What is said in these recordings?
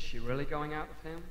she really going out with him?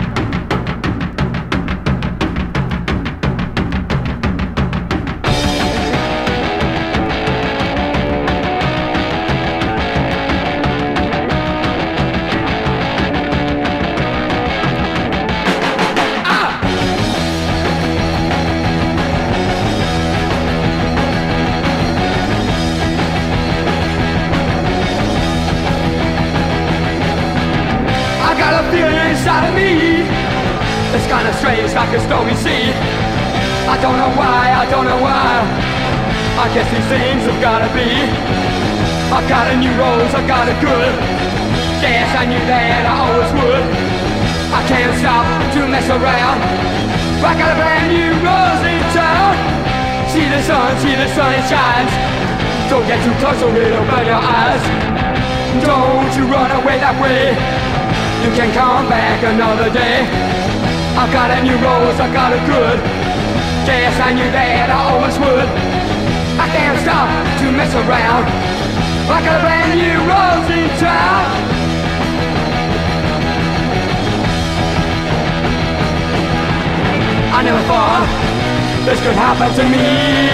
Inside of me, it's kinda strange, like a stormy sea. I don't know why, I don't know why. I guess these things have gotta be. I got a new rose, I got it good. Yes, I knew that I always would. I can't stop to mess around. I got a brand new rose in town. See the sun it shines. Don't get too close or it'll burn your eyes. Don't you run away that way. You can come back another day. I got a new rose, I got it good. Yes, I knew that I always would. I can't stop to mess around. I got a brand new rose in town. I never thought this could happen to me.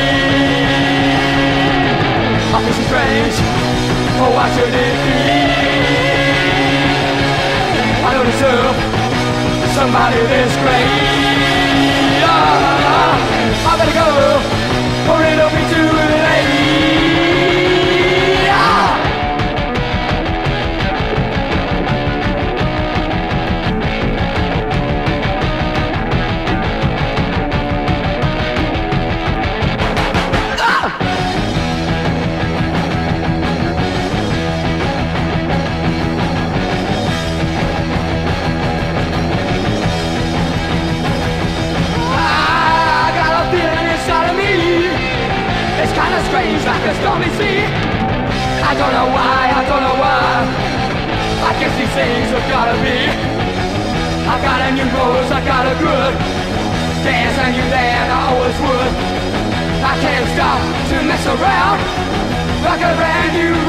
I feel so strange. Oh, why should it be? I don't deserve somebody this great. I better go, or it'll be too late. Strange like a stormy sea. I don't know why, I don't know why. I guess these things have gotta be. I got a new rose, I got a good. Yes, I knew that I always would. I can't stop to mess around. I got a brand new